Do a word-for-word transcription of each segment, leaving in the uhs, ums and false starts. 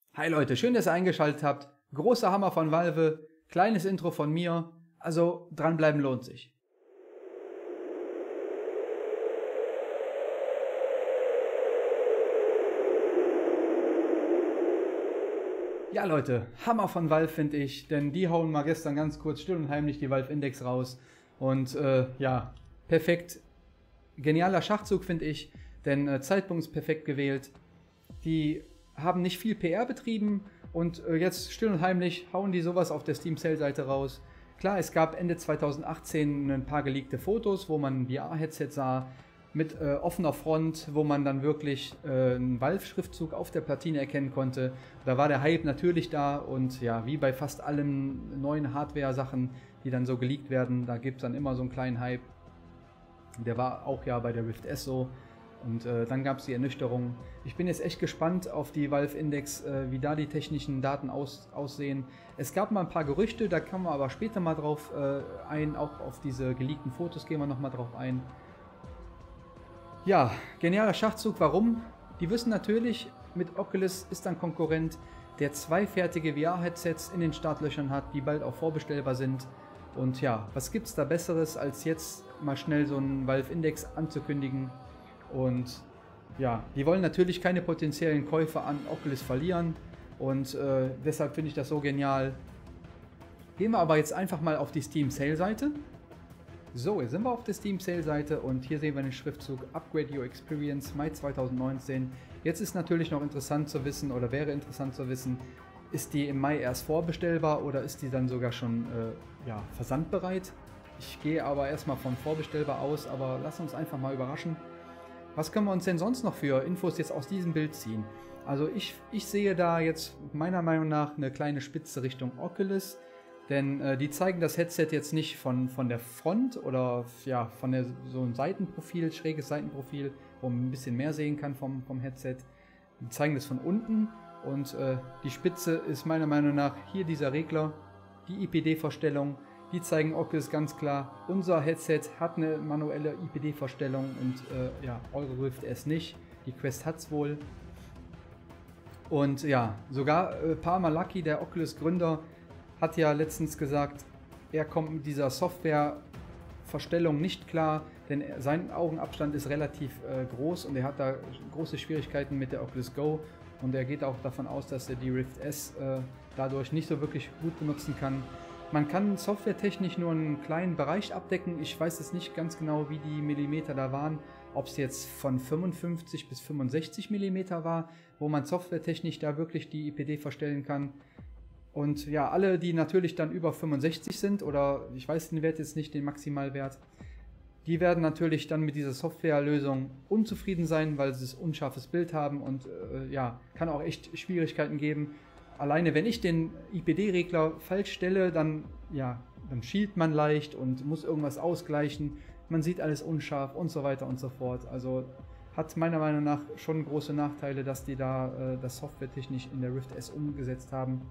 Hi Leute, schön, dass ihr eingeschaltet habt. Großer Hammer von Valve, kleines Intro von mir, also dranbleiben lohnt sich. Ja Leute, Hammer von Valve finde ich, denn die hauen mal gestern ganz kurz still und heimlich die Valve Index raus. Und äh, ja, perfekt, genialer Schachzug finde ich, denn äh, Zeitpunkt ist perfekt gewählt. Die haben nicht viel P R betrieben und äh, jetzt still und heimlich hauen die sowas auf der Steam Sale Seite raus. Klar, es gab Ende zweitausendachtzehn ein paar geleakte Fotos, wo man ein V R-Headset sah, mit äh, offener Front, wo man dann wirklich äh, einen Valve-Schriftzug auf der Platine erkennen konnte. Da war der Hype natürlich da und ja, wie bei fast allen neuen Hardware-Sachen, die dann so geleakt werden, da gibt es dann immer so einen kleinen Hype. Der war auch ja bei der Rift S so. Und äh, dann gab es die Ernüchterung. Ich bin jetzt echt gespannt auf die Valve Index, äh, wie da die technischen Daten aus, aussehen. Es gab mal ein paar Gerüchte, da kommen wir aber später mal drauf äh, ein. Auch auf diese geleakten Fotos gehen wir nochmal drauf ein. Ja, genialer Schachzug. Warum? Die wissen natürlich, mit Oculus ist ein Konkurrent, der zwei fertige V R-Headsets in den Startlöchern hat, die bald auch vorbestellbar sind. Und ja, was gibt es da Besseres, als jetzt mal schnell so einen Valve Index anzukündigen? Und ja, die wollen natürlich keine potenziellen Käufer an Oculus verlieren und äh, deshalb finde ich das so genial. Gehen wir aber jetzt einfach mal auf die Steam Sale Seite. So, jetzt sind wir auf der Steam Sale Seite und hier sehen wir den Schriftzug Upgrade Your Experience Mai zweitausendneunzehn. Jetzt ist natürlich noch interessant zu wissen oder wäre interessant zu wissen, ist die im Mai erst vorbestellbar oder ist die dann sogar schon äh, ja, versandbereit? Ich gehe aber erstmal von vorbestellbar aus, aber lass uns einfach mal überraschen. Was können wir uns denn sonst noch für Infos jetzt aus diesem Bild ziehen? Also ich, ich sehe da jetzt meiner Meinung nach eine kleine Spitze Richtung Oculus, denn äh, die zeigen das Headset jetzt nicht von, von der Front oder ja, von der, so ein Seitenprofil, schräges Seitenprofil, wo man ein bisschen mehr sehen kann vom, vom Headset. Die zeigen das von unten und äh, die Spitze ist meiner Meinung nach hier dieser Regler, die I P D-Verstellung. Die zeigen Oculus ganz klar, unser Headset hat eine manuelle I P D-Verstellung und äh, ja, eure Rift S nicht. Die Quest hat es wohl. Und ja, sogar äh, Palmer Luckey, der Oculus-Gründer, hat ja letztens gesagt, er kommt mit dieser Software-Verstellung nicht klar, denn sein Augenabstand ist relativ äh, groß und er hat da große Schwierigkeiten mit der Oculus Go. Und er geht auch davon aus, dass er die Rift S äh, dadurch nicht so wirklich gut benutzen kann. Man kann softwaretechnisch nur einen kleinen Bereich abdecken. Ich weiß jetzt nicht ganz genau, wie die Millimeter da waren. Ob es jetzt von fünfundfünfzig bis fünfundsechzig Millimeter war, wo man softwaretechnisch da wirklich die I P D verstellen kann. Und ja, alle, die natürlich dann über fünfundsechzig sind, oder ich weiß den Wert jetzt nicht, den Maximalwert, die werden natürlich dann mit dieser Softwarelösung unzufrieden sein, weil sie ein unscharfes Bild haben und äh, ja, kann auch echt Schwierigkeiten geben. Alleine wenn ich den I P D-Regler falsch stelle, dann, ja, dann schielt man leicht und muss irgendwas ausgleichen. Man sieht alles unscharf und so weiter und so fort. Also hat meiner Meinung nach schon große Nachteile, dass die da äh, das softwaretechnisch in der Rift S umgesetzt haben.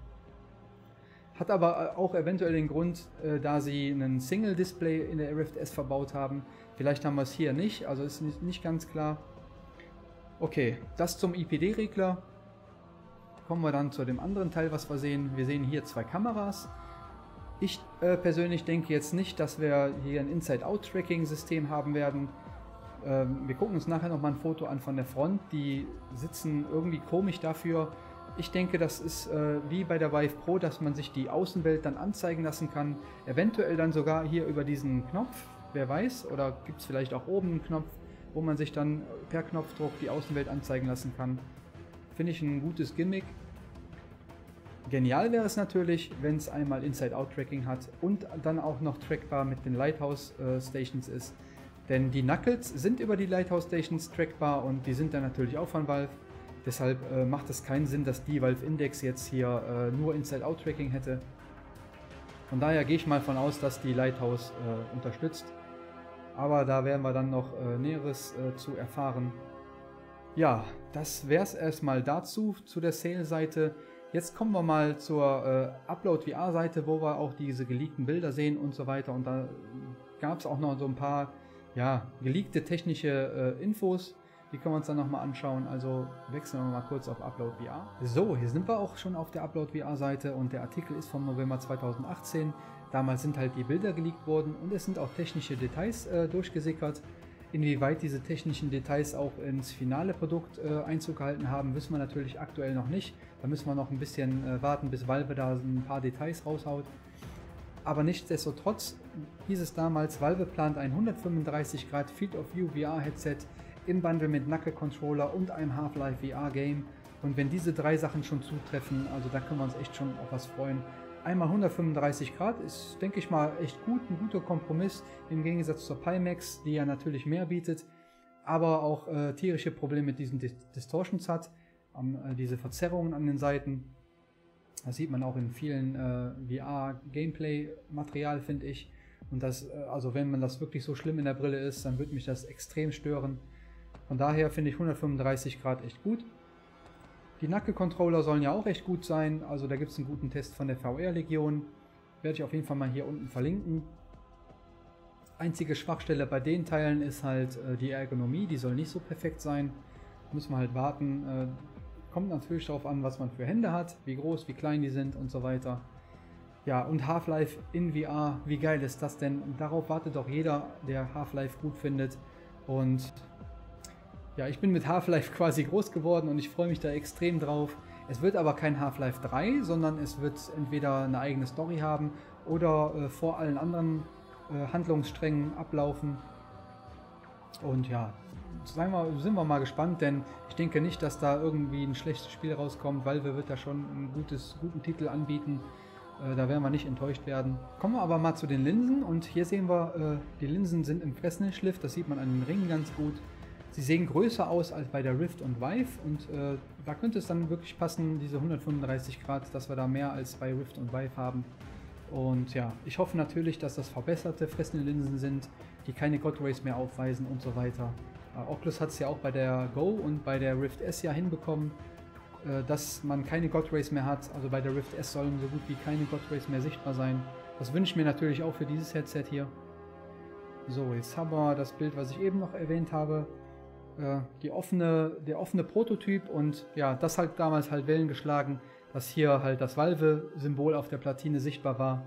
Hat aber auch eventuell den Grund, äh, da sie einen Single-Display in der Rift S verbaut haben. Vielleicht haben wir es hier nicht, also ist nicht, nicht ganz klar. Okay, das zum I P D-Regler. Kommen wir dann zu dem anderen Teil, was wir sehen. Wir sehen hier zwei Kameras. Ich äh, persönlich denke jetzt nicht, dass wir hier ein Inside-Out-Tracking-System haben werden. Ähm, wir gucken uns nachher nochmal ein Foto an von der Front. Die sitzen irgendwie komisch dafür. Ich denke, das ist äh, wie bei der Vive Pro, dass man sich die Außenwelt dann anzeigen lassen kann. Eventuell dann sogar hier über diesen Knopf, wer weiß. Oder gibt es vielleicht auch oben einen Knopf, wo man sich dann per Knopfdruck die Außenwelt anzeigen lassen kann. Finde ich ein gutes Gimmick. Genial wäre es natürlich, wenn es einmal Inside-Out-Tracking hat und dann auch noch trackbar mit den Lighthouse-Stations äh, ist. Denn die Knuckles sind über die Lighthouse-Stations trackbar und die sind dann natürlich auch von Valve. Deshalb äh, macht es keinen Sinn, dass die Valve Index jetzt hier äh, nur Inside-Out-Tracking hätte. Von daher gehe ich mal von aus, dass die Lighthouse äh, unterstützt. Aber da werden wir dann noch äh, Näheres äh, zu erfahren. Ja, das wäre es erstmal dazu, zu der Sale-Seite. Jetzt kommen wir mal zur äh, Upload V R-Seite, wo wir auch diese geleakten Bilder sehen und so weiter. Und da gab es auch noch so ein paar ja, geleakte technische äh, Infos. Die können wir uns dann nochmal anschauen. Also wechseln wir mal kurz auf Upload V R. So, hier sind wir auch schon auf der Upload V R Seite und der Artikel ist vom November zweitausendachtzehn. Damals sind halt die Bilder geleakt worden und es sind auch technische Details äh, durchgesickert. Inwieweit diese technischen Details auch ins finale Produkt äh, Einzug gehalten haben, wissen wir natürlich aktuell noch nicht. Da müssen wir noch ein bisschen äh, warten, bis Valve da ein paar Details raushaut. Aber nichtsdestotrotz hieß es damals, Valve plant ein hundertfünfunddreißig Grad Field of View V R Headset im Bundle mit Knuckle-Controller und einem Half-Life V R Game. Und wenn diese drei Sachen schon zutreffen, also da können wir uns echt schon auf was freuen. Einmal hundertfünfunddreißig Grad ist, denke ich mal, echt gut, ein guter Kompromiss im Gegensatz zur Pimax, die ja natürlich mehr bietet, aber auch äh, tierische Probleme mit diesen Distortions hat, ähm, äh, diese Verzerrungen an den Seiten. Das sieht man auch in vielen äh, V R-Gameplay-Material, finde ich. Und das, äh, also wenn man das wirklich so schlimm in der Brille ist, dann würde mich das extrem stören. Von daher finde ich hundertfünfunddreißig Grad echt gut. Die Knuckle-Controller sollen ja auch recht gut sein, also da gibt es einen guten Test von der V R-Legion. Werde ich auf jeden Fall mal hier unten verlinken. Einzige Schwachstelle bei den Teilen ist halt äh, die Ergonomie, die soll nicht so perfekt sein. Müssen wir halt warten. Äh, kommt natürlich darauf an, was man für Hände hat, wie groß, wie klein die sind und so weiter. Ja, und Half-Life in V R, wie geil ist das denn? Und darauf wartet doch jeder, der Half-Life gut findet. Und ja, ich bin mit Half-Life quasi groß geworden und ich freue mich da extrem drauf. Es wird aber kein Half-Life drei, sondern es wird entweder eine eigene Story haben oder äh, vor allen anderen äh, Handlungssträngen ablaufen. Und ja, sagen wir, sind wir mal gespannt, denn ich denke nicht, dass da irgendwie ein schlechtes Spiel rauskommt. Valve wird da schon einen gutes, guten Titel anbieten. Äh, da werden wir nicht enttäuscht werden. Kommen wir aber mal zu den Linsen und hier sehen wir, äh, die Linsen sind im Fresnel-Schliff, das sieht man an den Ringen ganz gut. Sie sehen größer aus als bei der Rift und Vive und äh, da könnte es dann wirklich passen, diese hundertfünfunddreißig Grad, dass wir da mehr als bei Rift und Vive haben. Und ja, ich hoffe natürlich, dass das verbesserte Fresnel-Linsen sind, die keine God Rays mehr aufweisen und so weiter. Äh, Oculus hat es ja auch bei der Go und bei der Rift S ja hinbekommen, äh, dass man keine God Rays mehr hat. Also bei der Rift S sollen so gut wie keine God Rays mehr sichtbar sein. Das wünsche ich mir natürlich auch für dieses Headset hier. So, jetzt haben wir das Bild, was ich eben noch erwähnt habe. Die offene, der offene Prototyp und ja, das hat damals halt Wellen geschlagen, dass hier halt das Valve-Symbol auf der Platine sichtbar war.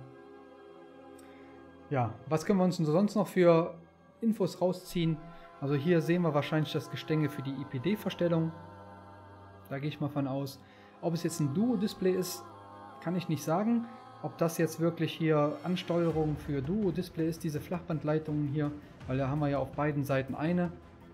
Ja, was können wir uns sonst noch für Infos rausziehen? Also hier sehen wir wahrscheinlich das Gestänge für die I P D-Verstellung. Da gehe ich mal von aus. Ob es jetzt ein Duo-Display ist, kann ich nicht sagen. Ob das jetzt wirklich hier Ansteuerung für Duo-Display ist, diese Flachbandleitungen hier, weil da haben wir ja auf beiden Seiten eine.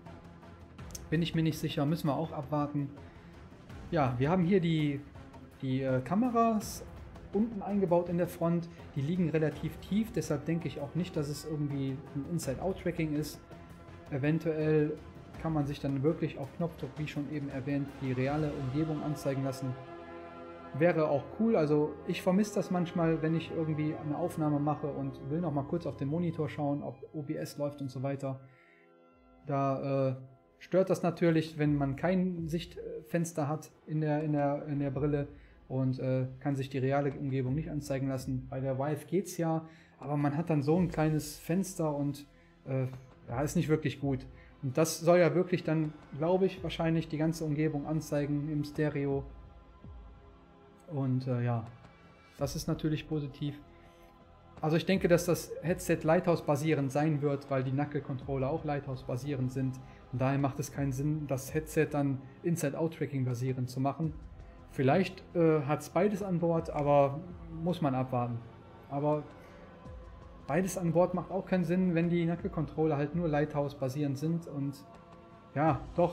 Bin ich mir nicht sicher, müssen wir auch abwarten. Ja, wir haben hier die, die äh, Kameras unten eingebaut in der Front. Die liegen relativ tief, deshalb denke ich auch nicht, dass es irgendwie ein Inside-Out-Tracking ist. Eventuell kann man sich dann wirklich auf Knopfdruck, wie schon eben erwähnt, die reale Umgebung anzeigen lassen. Wäre auch cool, also ich vermisse das manchmal, wenn ich irgendwie eine Aufnahme mache und will noch mal kurz auf den Monitor schauen, ob O B S läuft und so weiter. Da äh, stört das natürlich, wenn man kein Sichtfenster hat in der, in der, in der Brille und äh, kann sich die reale Umgebung nicht anzeigen lassen. Bei der Vive geht es ja, aber man hat dann so ein kleines Fenster und äh, ja, ist nicht wirklich gut. Und das soll ja wirklich dann, glaube ich, wahrscheinlich die ganze Umgebung anzeigen im Stereo. Und äh, ja, das ist natürlich positiv. Also ich denke, dass das Headset Lighthouse-basierend sein wird, weil die Knuckle-Controller auch Lighthouse-basierend sind. Und daher macht es keinen Sinn, das Headset dann Inside-Out-Tracking basierend zu machen. Vielleicht äh, hat es beides an Bord, aber muss man abwarten. Aber beides an Bord macht auch keinen Sinn, wenn die Knuckle-Controller halt nur Lighthouse-basierend sind. Und ja, doch,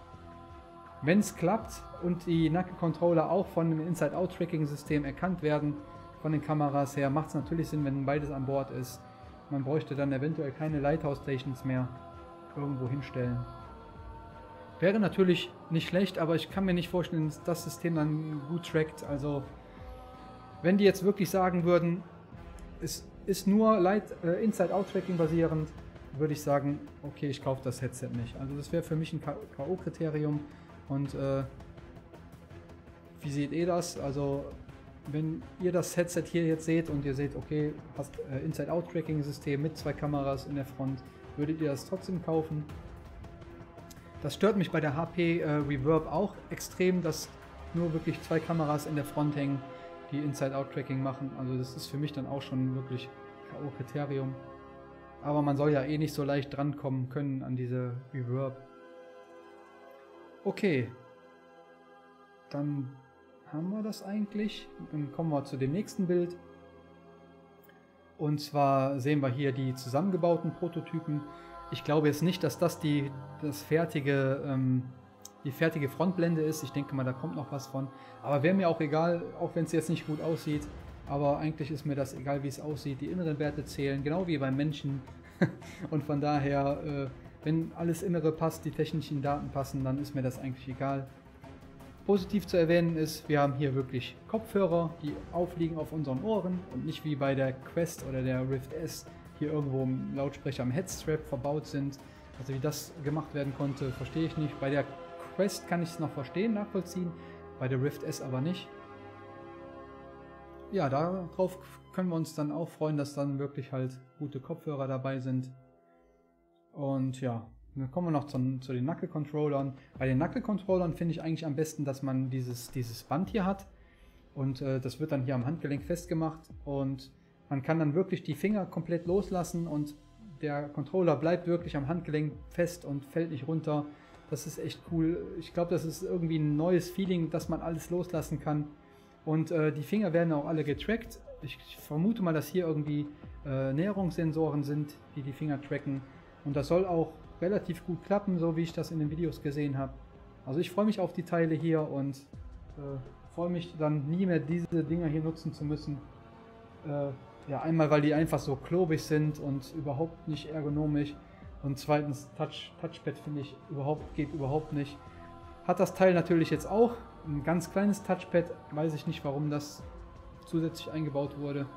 wenn es klappt und die Knuckle-Controller auch von dem Inside-Out-Tracking-System erkannt werden, von den Kameras her, macht es natürlich Sinn, wenn beides an Bord ist. Man bräuchte dann eventuell keine Lighthouse-Stations mehr irgendwo hinstellen. Wäre natürlich nicht schlecht, aber ich kann mir nicht vorstellen, dass das System dann gut trackt. Also wenn die jetzt wirklich sagen würden, es ist nur äh, Inside-Out-Tracking basierend, würde ich sagen, okay, ich kaufe das Headset nicht. Also das wäre für mich ein K O-Kriterium. Und äh, wie seht ihr das? Also wenn ihr das Headset hier jetzt seht und ihr seht, okay, hast äh, Inside-Out-Tracking-System mit zwei Kameras in der Front, würdet ihr das trotzdem kaufen? Das stört mich bei der H P äh, Reverb auch extrem, dass nur wirklich zwei Kameras in der Front hängen, die Inside-Out-Tracking machen. Also das ist für mich dann auch schon wirklich K O-Kriterium. Aber man soll ja eh nicht so leicht drankommen können an diese Reverb. Okay. Dann haben wir das eigentlich. Dann kommen wir zu dem nächsten Bild. Und zwar sehen wir hier die zusammengebauten Prototypen. Ich glaube jetzt nicht, dass das die, das fertige, ähm, die fertige Frontblende ist. Ich denke mal, da kommt noch was von. Aber wäre mir auch egal, auch wenn es jetzt nicht gut aussieht. Aber eigentlich ist mir das egal, wie es aussieht. Die inneren Werte zählen, genau wie beim Menschen. Und von daher, äh, wenn alles Innere passt, die technischen Daten passen, dann ist mir das eigentlich egal. Positiv zu erwähnen ist, wir haben hier wirklich Kopfhörer, die aufliegen auf unseren Ohren und nicht wie bei der Quest oder der Rift S hier irgendwo im Lautsprecher am Headstrap verbaut sind. Also wie das gemacht werden konnte, verstehe ich nicht. Bei der Quest kann ich es noch verstehen, nachvollziehen, bei der Rift S aber nicht. Ja, darauf können wir uns dann auch freuen, dass dann wirklich halt gute Kopfhörer dabei sind. Und ja, dann kommen wir noch zu, zu den Knuckle-Controllern. Bei den Knuckle-Controllern finde ich eigentlich am besten, dass man dieses, dieses Band hier hat. Und äh, das wird dann hier am Handgelenk festgemacht. Und man kann dann wirklich die Finger komplett loslassen und der Controller bleibt wirklich am Handgelenk fest und fällt nicht runter. Das ist echt cool. Ich glaube, das ist irgendwie ein neues Feeling, dass man alles loslassen kann. Und äh, die Finger werden auch alle getrackt. Ich, ich vermute mal, dass hier irgendwie äh, Näherungssensoren sind, die die Finger tracken. Und das soll auch relativ gut klappen, so wie ich das in den Videos gesehen habe. Also ich freue mich auf die Teile hier und äh, freue mich dann nie mehr diese Dinger hier nutzen zu müssen. Äh, ja, einmal weil die einfach so klobig sind und überhaupt nicht ergonomisch und zweitens Touch, Touchpad finde ich überhaupt, geht überhaupt nicht. Hat das Teil natürlich jetzt auch ein ganz kleines Touchpad, weiß ich nicht, warum das zusätzlich eingebaut wurde.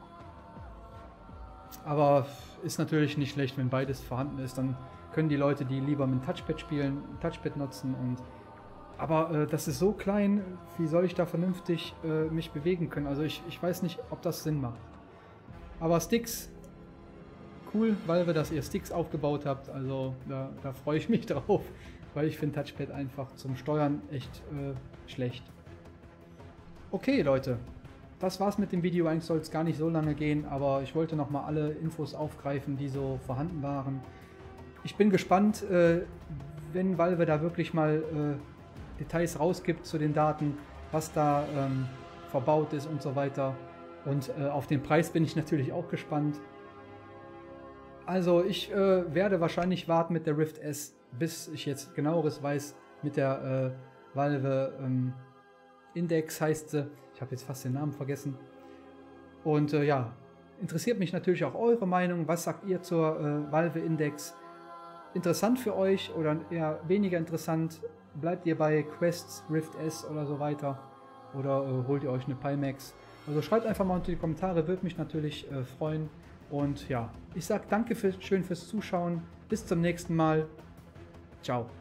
Aber ist natürlich nicht schlecht, wenn beides vorhanden ist, dann können die Leute, die lieber mit Touchpad spielen, Touchpad nutzen. Und aber äh, das ist so klein, wie soll ich da vernünftig äh, mich bewegen können? Also ich, ich weiß nicht, ob das Sinn macht. Aber Sticks, cool, Valve, dass ihr Sticks aufgebaut habt. Also da, da freue ich mich drauf, weil ich finde Touchpad einfach zum Steuern echt äh, schlecht. Okay, Leute. Das war's mit dem Video. Eigentlich soll es gar nicht so lange gehen, aber ich wollte nochmal alle Infos aufgreifen, die so vorhanden waren. Ich bin gespannt, äh, wenn Valve da wirklich mal äh, Details rausgibt zu den Daten, was da ähm, verbaut ist und so weiter. Und äh, auf den Preis bin ich natürlich auch gespannt. Also ich äh, werde wahrscheinlich warten mit der Rift S, bis ich jetzt genaueres weiß mit der äh, Valve ähm, Index heißt sie. Ich habe jetzt fast den Namen vergessen. Und äh, ja, interessiert mich natürlich auch eure Meinung. Was sagt ihr zur äh, Valve Index? Interessant für euch oder eher weniger interessant? Bleibt ihr bei Quest, Rift S oder so weiter? Oder äh, holt ihr euch eine Pimax? Also schreibt einfach mal unter die Kommentare, würde mich natürlich äh, freuen. Und ja, ich sage danke für, schön fürs Zuschauen. Bis zum nächsten Mal. Ciao.